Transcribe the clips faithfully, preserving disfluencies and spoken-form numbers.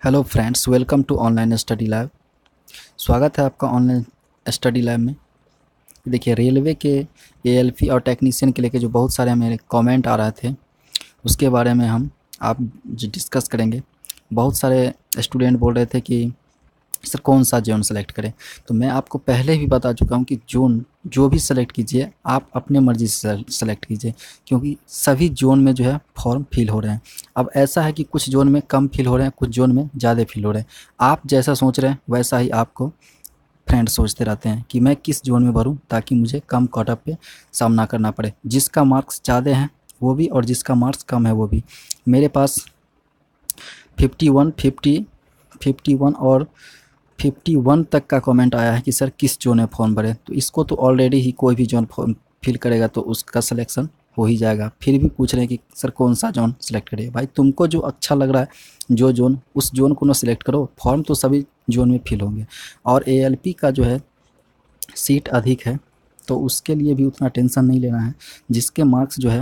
Hello friends, welcome to online study lab. स्वागत है आपका ऑनलाइन स्टडी लैब में। देखिए, रेलवे के एएलपी और टेक्नीशियन के लेके जो बहुत सारे मेरे कमेंट आ रहे थे उसके बारे में हम आप डिस्कस करेंगे। बहुत सारे स्टूडेंट बोल रहे थे कि सर कौन सा जोन सेलेक्ट करें, तो मैं आपको पहले भी बता चुका हूं कि जोन जो भी सेलेक्ट कीजिए आप अपने मर्ज़ी से सेलेक्ट कीजिए, क्योंकि सभी जोन में जो है फॉर्म फिल हो रहे हैं। अब ऐसा है कि कुछ जोन में कम फिल हो रहे हैं, कुछ जोन में ज़्यादा फिल हो रहे हैं। आप जैसा सोच रहे हैं वैसा ही आपको फ्रेंड सोचते रहते हैं कि मैं किस जोन में भरूं ताकि मुझे कम कटऑफ पे सामना करना पड़े। जिसका मार्क्स ज़्यादा है वो भी और जिसका मार्क्स कम है वो भी। मेरे पास fifty one fifty fifty one और फिफ्टी वन तक का कमेंट आया है कि सर किस जोन में फॉर्म भरें। तो इसको तो ऑलरेडी ही कोई भी जोन फॉर्म फिल करेगा तो उसका सिलेक्शन हो ही जाएगा। फिर भी पूछ रहे हैं कि सर कौन सा जोन सेलेक्ट करिए। भाई, तुमको जो अच्छा लग रहा है जो जोन, उस जोन को ना सिलेक्ट करो। फॉर्म तो सभी जोन में फिल होंगे। और एएलपी का जो है सीट अधिक है तो उसके लिए भी उतना टेंशन नहीं लेना है। जिसके मार्क्स जो है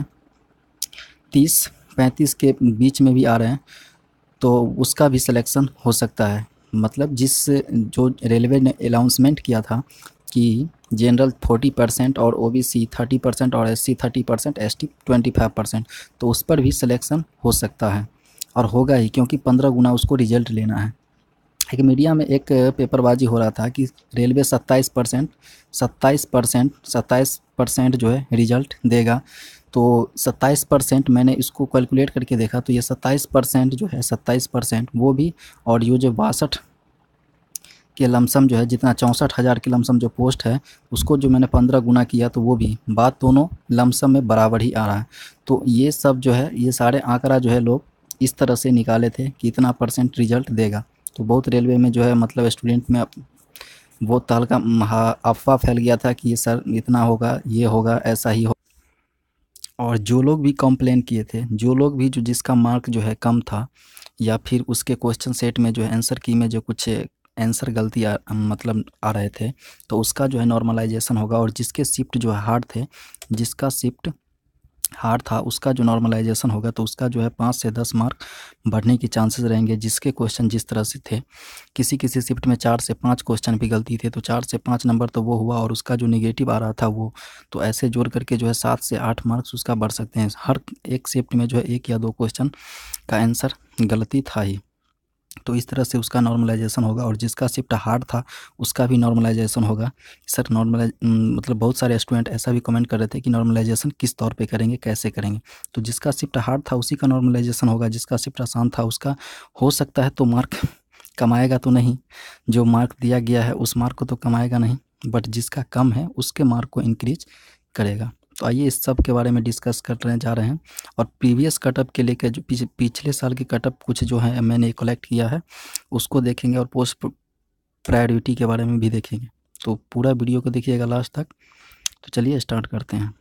तीस पैंतीस के बीच में भी आ रहे हैं तो उसका भी सिलेक्शन हो सकता है। मतलब जिस जो रेलवे ने अनाउंसमेंट किया था कि जनरल फोर्टी परसेंट और ओबीसी थर्टी परसेंट और SC thirty percent, ST twenty five percent, तो उस पर भी सिलेक्शन हो सकता है और होगा ही, क्योंकि पंद्रह गुना उसको रिजल्ट लेना है। एक मीडिया में एक पेपरबाजी हो रहा था कि रेलवे सत्ताईस परसेंट सत्ताईस परसेंट सत्ताईस परसेंट जो है रिजल्ट देगा। तो सत्ताईस परसेंट मैंने इसको कैलकुलेट करके देखा तो ये सत्ताईस परसेंट जो है सत्ताईस परसेंट वो भी, और ये जो बासठ के लमसम जो है, जितना चौंसठ हज़ार के लमसम जो पोस्ट है उसको जो मैंने पंद्रह गुना किया तो वो भी, बात दोनों लमसम में बराबर ही आ रहा है। तो ये सब जो है, ये सारे आंकड़ा जो है लोग इस तरह से निकाले थे कि इतना परसेंट रिजल्ट देगा। तो बहुत रेलवे में जो है मतलब स्टूडेंट में वो तहलका अफवाह फैल गया था कि ये सर इतना होगा, ये होगा, ऐसा ही हो। और जो लोग भी कंप्लेन किए थे, जो लोग भी जो जिसका मार्क जो है कम था या फिर उसके क्वेश्चन सेट में जो है आंसर की में जो कुछ आंसर गलती आ, मतलब आ रहे थे, तो उसका जो है नॉर्मलाइजेशन होगा। और जिसके शिफ्ट जो है हार्ड थे, जिसका शिफ्ट हार्ड था उसका जो नॉर्मलाइजेशन होगा तो उसका जो है पाँच से दस मार्क बढ़ने की चांसेस रहेंगे। जिसके क्वेश्चन जिस तरह से थे, किसी किसी शिफ्ट में चार से पाँच क्वेश्चन भी गलती थे तो चार से पाँच नंबर तो वो हुआ, और उसका जो नेगेटिव आ रहा था वो, तो ऐसे जोड़ करके जो है सात से आठ मार्क्स उसका बढ़ सकते हैं। हर एक शिफ्ट में जो है एक या दो क्वेश्चन का आंसर गलती था ही, तो इस तरह से उसका नॉर्मलाइजेशन होगा। और जिसका शिफ्ट हार्ड था उसका भी नॉर्मलाइजेशन होगा। सर नॉर्मलाइज मतलब बहुत सारे स्टूडेंट ऐसा भी कमेंट कर रहे थे कि नॉर्मलाइजेशन किस तौर पे करेंगे, कैसे करेंगे। तो जिसका शिफ्ट हार्ड था उसी का नॉर्मलाइजेशन होगा, जिसका शिफ्ट आसान था उसका हो सकता है तो मार्क कमाएगा तो नहीं, जो मार्क दिया गया है उस मार्क को तो कमाएगा नहीं, बट जिसका कम है उसके मार्क को इंक्रीज करेगा। तो आइए इस सब के बारे में डिस्कस कर रहे जा रहे हैं। और प्रीवियस कटअप के लेकर जो पिछ, पिछले साल के कटअप कुछ जो है मैंने कलेक्ट किया है उसको देखेंगे, और पोस्ट प्रायोरिटी के बारे में भी देखेंगे। तो पूरा वीडियो को देखिएगा लास्ट तक। तो चलिए स्टार्ट करते हैं।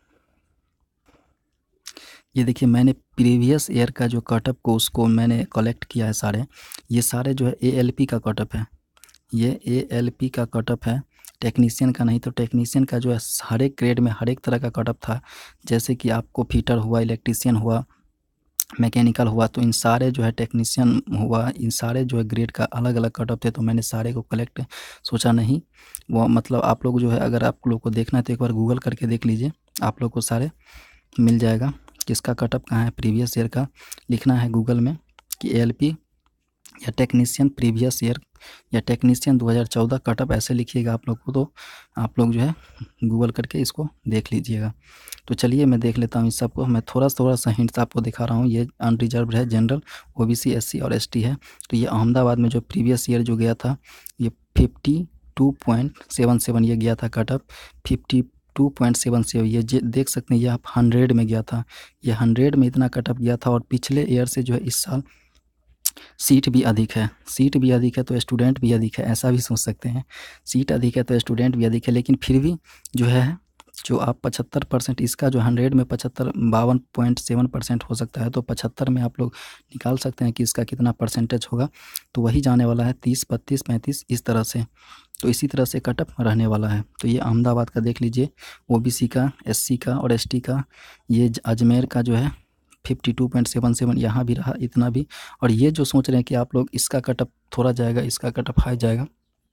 ये देखिए, मैंने प्रीवियस ईयर का जो कटअप को उसको मैंने कलेक्ट किया है सारे। ये सारे जो है एएलपी का कटअप है, ये एएलपी का कटअप है, टेक्नीशियन का नहीं। तो टेक्नीशियन का जो है हर एक ग्रेड में हर एक तरह का कटअप था। जैसे कि आपको फिटर हुआ, इलेक्ट्रीशियन हुआ, मैकेनिकल हुआ, तो इन सारे जो है टेक्नीशियन हुआ, इन सारे जो है ग्रेड का अलग अलग कटअप थे। तो मैंने सारे को कलेक्ट सोचा नहीं, वो मतलब आप लोग जो है अगर आप लोग को देखना है तो एक बार गूगल करके देख लीजिए, आप लोग को सारे मिल जाएगा किसका कटअप कहाँ है। प्रीवियस ईयर का लिखना है गूगल में कि एएलपी या टेक्नीशियन प्रीवियस ईयर या टेक्नीशियन दो हज़ार चौदह कटअप, ऐसे लिखिएगा आप लोग को, तो आप लोग जो है गूगल करके इसको देख लीजिएगा। तो चलिए मैं देख लेता हूँ इस सबको। मैं थोड़ा थोड़ा सा हिंट्स आपको दिखा रहा हूँ। ये अनरिजर्व है, जनरल, ओबीसी, एससी और एसटी है। तो ये अहमदाबाद में जो प्रीवियस ईयर जो गया था ये fifty two point seven seven ये गया था cutoff. Fifty two point seven seven ये देख सकते हैं, ये आप हंड्रेड में गया था, ये हंड्रेड में इतना कटअप गया था। और पिछले ईयर से जो है इस साल सीट भी अधिक है, सीट भी अधिक है तो स्टूडेंट भी अधिक है, ऐसा भी सोच सकते हैं। सीट अधिक है तो स्टूडेंट भी अधिक है, लेकिन फिर भी जो है जो आप पचहत्तर परसेंट, इसका जो हंड्रेड में पचहत्तर बावन पॉइंट सेवन परसेंट हो सकता है, तो पचहत्तर में आप लोग निकाल सकते हैं कि इसका कितना परसेंटेज होगा। तो वही जाने वाला है तीस, बत्तीस, पैंतीस, इस तरह से। तो इसी तरह से कटअप रहने वाला है। तो ये अहमदाबाद का देख लीजिए, ओबीसी का, एससी का और एसटी का। ये अजमेर का जो है fifty two point seven seven यहाँ भी रहा इतना भी। और ये जो सोच रहे हैं कि आप लोग इसका कटअप थोड़ा जाएगा, इसका कटअप हाई जाएगा,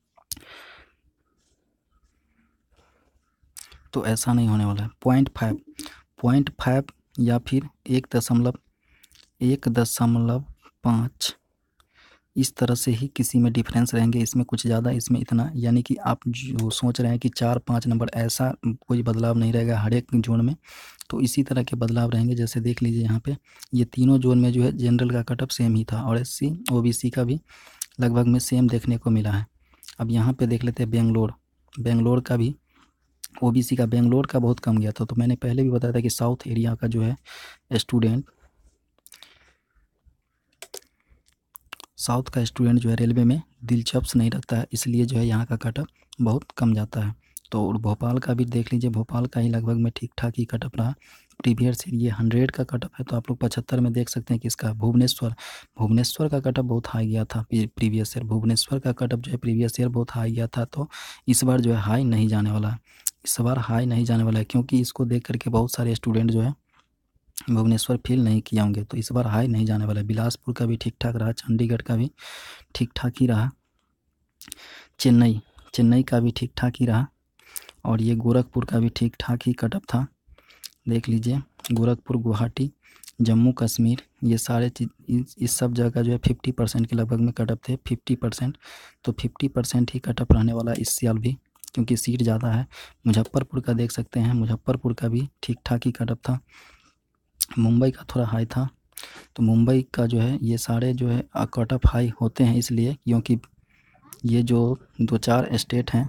तो ऐसा नहीं होने वाला है। पॉइंट फाइव पॉइंट फाइव या फिर एक दशमलव एक दशमलव पाँच इस तरह से ही किसी में डिफरेंस रहेंगे, इसमें कुछ ज़्यादा, इसमें इतना। यानी कि आप जो सोच रहे हैं कि चार पाँच नंबर, ऐसा कोई बदलाव नहीं रहेगा हर एक जोन में। तो इसी तरह के बदलाव रहेंगे। जैसे देख लीजिए यहाँ पे ये तीनों जोन में जो है जनरल का कटअप सेम ही था और एस सी ओ बी सी का भी लगभग में सेम देखने को मिला है। अब यहाँ पे देख लेते हैं बेंगलोर। बेंगलोर का भी ओ बी सी का बेंगलोर का बहुत कम गया था। तो मैंने पहले भी बताया था कि साउथ एरिया का जो है स्टूडेंट साउथ का स्टूडेंट जो है रेलवे में दिलचस्प नहीं रखता है, इसलिए जो है यहाँ का कटअप बहुत कम जाता है। तो भोपाल का भी देख लीजिए, भोपाल का ही लगभग में ठीक ठाक ही कटअप रहा। प्रीवियस ईयर ये हंड्रेड का कटअप है, तो आप लोग पचहत्तर में देख सकते हैं कि इसका भुवनेश्वर भुवनेश्वर का कटअप बहुत हाई गया था प्रीवियस ईयर। भुवनेश्वर का कटअप जो है प्रीवियस ईयर बहुत हाई गया था। तो इस बार जो है हाई नहीं जाने वाला है, इस बार हाई नहीं जाने वाला है, क्योंकि इसको देख करके बहुत सारे स्टूडेंट जो है भुवनेश्वर फील नहीं किए होंगे। तो इस बार हाई नहीं जाने वाला है। बिलासपुर का भी ठीक ठाक रहा, चंडीगढ़ का भी ठीक ठाक ही रहा, चेन्नई चेन्नई का भी ठीक ठाक ही रहा, और ये गोरखपुर का भी ठीक ठाक ही कटअप था। देख लीजिए गोरखपुर, गुवाहाटी, जम्मू कश्मीर, ये सारे चीज इस सब जगह जो है फिफ्टी परसेंट के लगभग में कटअप थे, फिफ्टी परसेंट। तो फिफ्टी परसेंट ही कटअप रहने वाला इस साल भी, क्योंकि सीट ज़्यादा है। मुजफ्फरपुर का देख सकते हैं, मुजफ्फरपुर का भी ठीक ठाक ही कटअप था। मुंबई का थोड़ा हाई था। तो मुंबई का जो है ये सारे जो है कटअप हाई होते हैं इसलिए क्योंकि ये जो दो चार स्टेट हैं,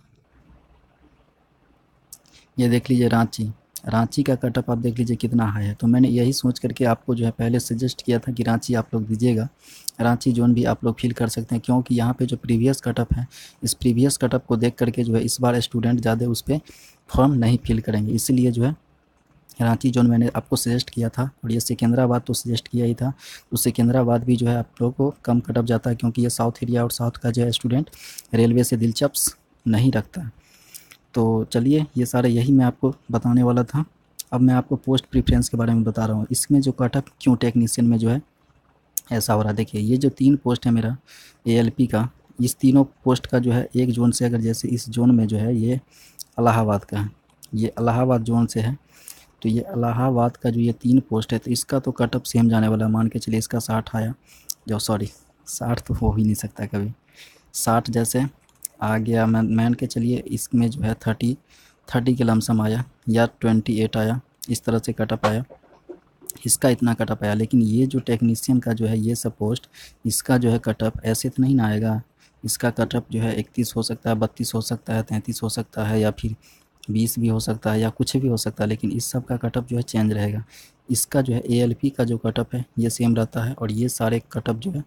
ये देख लीजिए रांची रांची का कटअप आप देख लीजिए कितना हाई है। तो मैंने यही सोच करके आपको जो है पहले सजेस्ट किया था कि रांची आप लोग दीजिएगा। रांची जोन भी आप लोग फील कर सकते हैं, क्योंकि यहाँ पे जो प्रीवियस कटअप है, इस प्रीवियस कटअप को देख करके जो है इस बार स्टूडेंट ज़्यादा उस पर फॉर्म नहीं फिल करेंगे, इसलिए जो है रांची जोन मैंने आपको सजेस्ट किया था। और ये सिकंदराबाद तो सजेस्ट किया ही था। तो सिकंदराबाद भी जो है आप लोगों को कम कटअप जाता है, क्योंकि ये साउथ एरिया और साउथ का जो है स्टूडेंट रेलवे से दिलचस्प नहीं रखता है। तो चलिए ये सारे यही मैं आपको बताने वाला था। अब मैं आपको पोस्ट प्रीफ्रेंस के बारे में बता रहा हूँ। इसमें जो कटअप क्यों टेक्नीशियन में जो है ऐसा हो रहा है, देखिए ये जो तीन पोस्ट है मेरा ए एल पी का, इस तीनों पोस्ट का जो है एक जोन से, अगर जैसे इस जोन में जो है ये इलाहाबाद का है, ये इलाहाबाद जोन से है, तो ये इलाहाबाद का जो ये तीन पोस्ट है, तो इसका तो कटअप सेम जाने वाला है। मान के चलिए इसका साठ आया, जो सॉरी साठ तो हो ही नहीं सकता कभी, साठ जैसे आ गया, मैं मान के चलिए इसमें जो है थर्टी थर्टी के लमसम आया या ट्वेंटी एट आया, इस तरह से कटअप आया, इसका इतना कटअप आया। लेकिन ये जो टेक्नीशियन का जो है ये सब पोस्ट, इसका जो है कटअप ऐसे तो नहीं ना आएगा। इसका कटअप जो है इकतीस हो सकता है, बत्तीस हो सकता है, तैंतीस हो सकता है, या फिर बीस भी हो सकता है, या कुछ भी हो सकता है। लेकिन इस सब का कटअप जो है चेंज रहेगा। इसका जो है ए एल पी का जो कटअप है ये सेम रहता है, और ये सारे कटअप जो है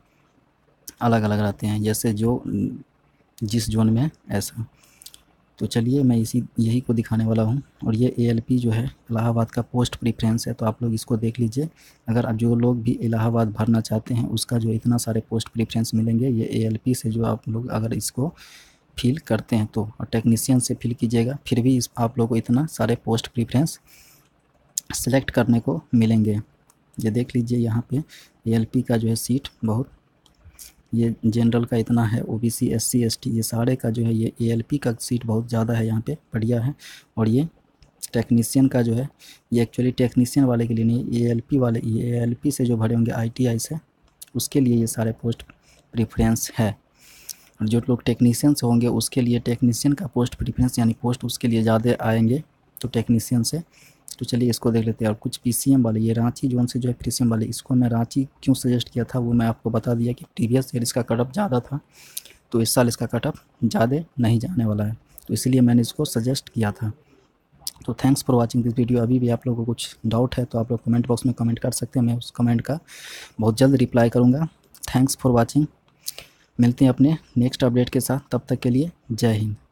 अलग अलग रहते हैं, जैसे जो जिस जोन में है ऐसा। तो चलिए मैं इसी यही को दिखाने वाला हूँ। और ये ए एल पी जो है इलाहाबाद का पोस्ट प्रीफ्रेंस है, तो आप लोग इसको देख लीजिए। अगर आप जो लोग भी इलाहाबाद भरना चाहते हैं उसका जो इतना सारे पोस्ट प्रीफ्रेंस मिलेंगे, ये ए एल पी से जो आप लोग अगर इसको फिल करते हैं तो, और टेक्नीशियन से फिल कीजिएगा, फिर भी इस आप लोगों को इतना सारे पोस्ट प्रीफ्रेंस सेलेक्ट करने को मिलेंगे। ये देख लीजिए यहाँ पे ए एल पी का जो है सीट बहुत, ये जनरल का इतना है, O B C, S C, S T, ये सारे का जो है ये ए एल पी का सीट बहुत ज़्यादा है यहाँ पे, बढ़िया है। और ये टेक्नीशियन का जो है ये एक्चुअली टेक्नीशियन वाले के लिए नहीं, ए एल पी वाले, ये ए एल पी से जो भरे होंगे आई टी आई से, उसके लिए ये सारे पोस्ट प्रीफ्रेंस है। और जो लोग टेक्नीशियन से होंगे उसके लिए टेक्नीशियन का पोस्ट प्रीफ्रेंस, यानी पोस्ट उसके लिए ज़्यादा आएंगे तो टेक्नीशियन से। तो चलिए इसको देख लेते हैं। और कुछ पी सी एम वाले, ये रांची जोन से जो है पी सी एम वाले, इसको मैं रांची क्यों सजेस्ट किया था वो मैं आपको बता दिया कि प्रीवियस ईयर इसका कटअप ज़्यादा था, तो इस साल इसका कटअप ज़्यादा नहीं जाने वाला है, तो इसलिए मैंने इसको सजेस्ट किया था। तो thanks for watching this video. अभी भी आप लोगों को कुछ डाउट है तो आप लोग कमेंट बॉक्स में कमेंट कर सकते हैं, मैं उस कमेंट का बहुत जल्द रिप्लाई करूँगा। Thanks for watching. मिलते हैं अपने नेक्स्ट अपडेट के साथ, तब तक के लिए जय हिंद।